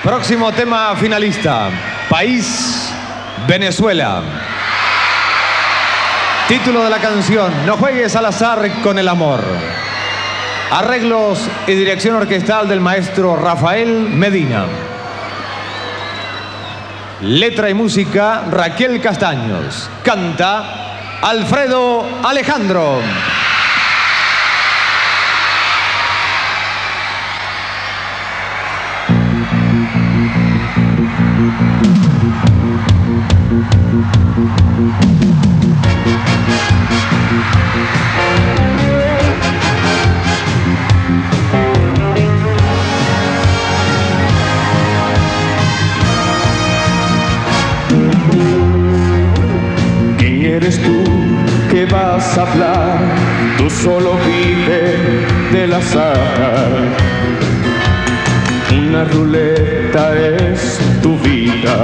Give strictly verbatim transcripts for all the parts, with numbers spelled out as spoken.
Próximo tema finalista, País Venezuela. Título de la canción, No juegues al azar con el amor. Arreglos y dirección orquestal del maestro Rafael Medina. Letra y música, Raquel Castaños. Canta Alfredo Alejandro. ¿Quién eres tú que vas a hablar? Tú solo vives del azar. Una ruleta es tu vida.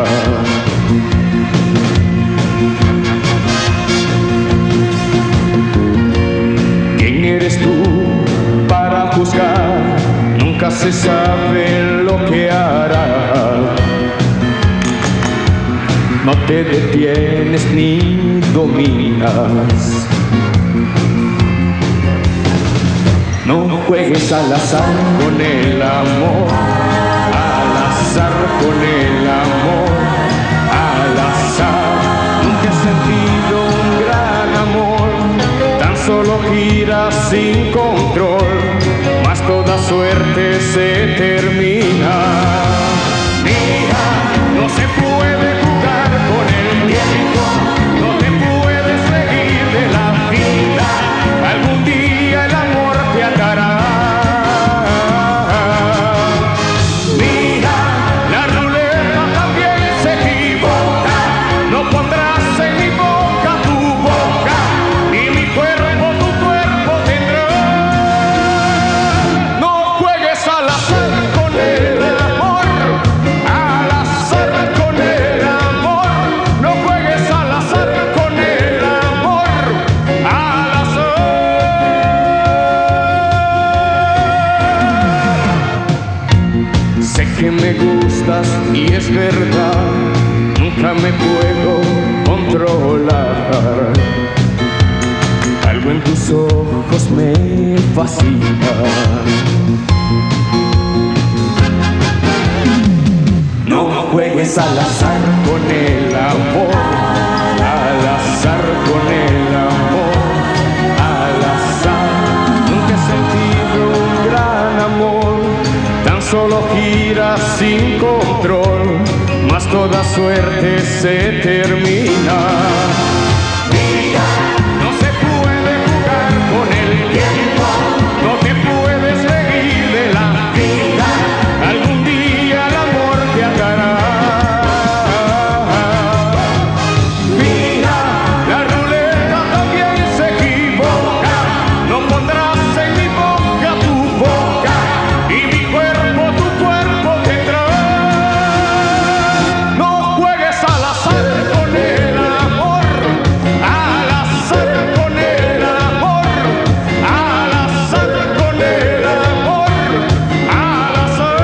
¿Quién eres tú para juzgar? Nunca se sabe lo que harás. No te detienes ni dominas. No juegues al azar con el amor, al azar con el amor, al azar. Nunca he sentido un gran amor, tan solo gira sin control, mas toda suerte se termina. Mira, no se puede jugar con el tiempo, no te puedes seguir de la vida. Algún día el amor te atará. Mira, la ruleta también se equivoca. No pondrás en mi boca tu boca, ni mi cuerpo tu cuerpo tendrá. No juegues al azar con el amor, al azar con el amor. No juegues al azar con el amor, al azar. Sé que me gustas y es verdad, nunca me puedo controlar. Algo en tus ojos me fascina. No juegues al azar con el amor, al azar con el amor, al azar. Nunca he sentido un gran amor, tan solo gira sin control, mas toda suerte se termina. Mira, no se puede jugar con el tiempo, no te puedes seguir de la vida. Algún día el amor te atará. Mira, la ruleta también se equivoca. No pondrás en mi boca tu boca, y mi cuerpo tu cuerpo tendrá. No juegues al azar con el amor, al azar con el amor, al azar con el amor, al azar.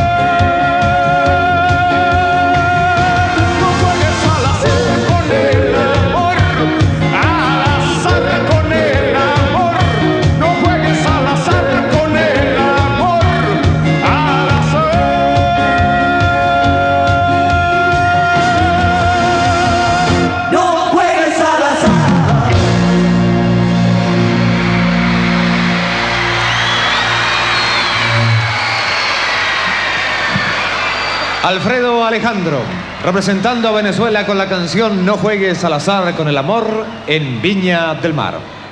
No juegues al azar con el amor, al azar con el amor. No juegues al azar con el amor, al azar. No juegues al azar. Alfredo Alejandro, representando a Venezuela con la canción No juegues al azar con el amor en Viña del Mar.